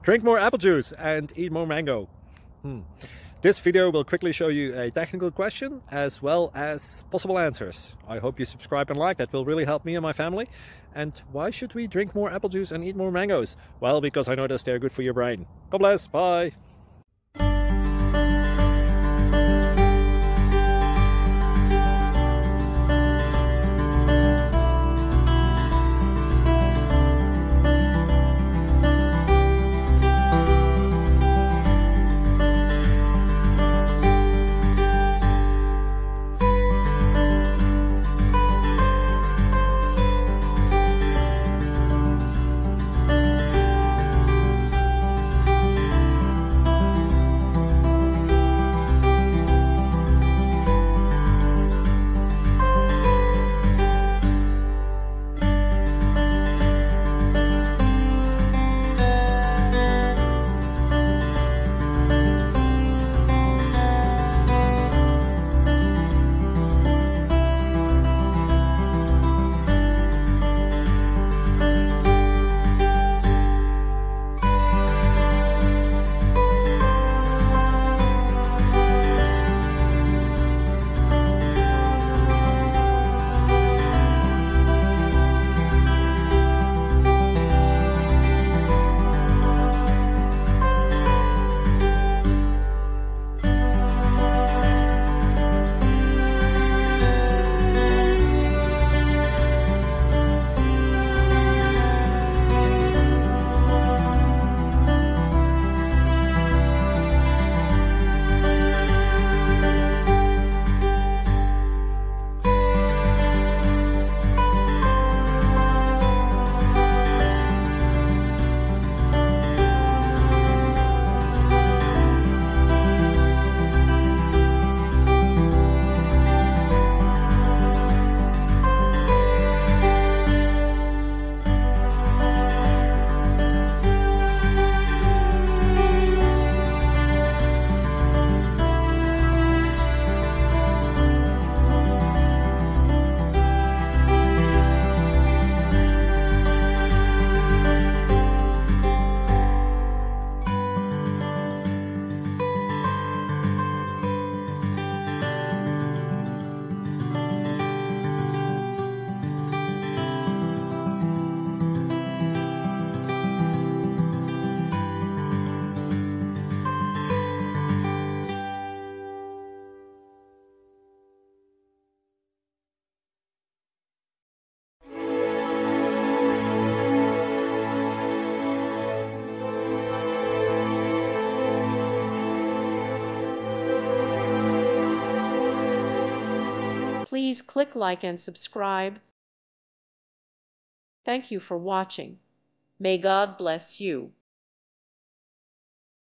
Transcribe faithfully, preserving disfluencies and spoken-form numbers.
Drink more apple juice and eat more mango. Hmm. This video will quickly show you a technical question as well as possible answers. I hope you subscribe and like, that will really help me and my family. And why should we drink more apple juice and eat more mangoes? Well, because I noticed they're good for your brain. God bless, bye! Please click like and subscribe. Thank you for watching. May God bless you.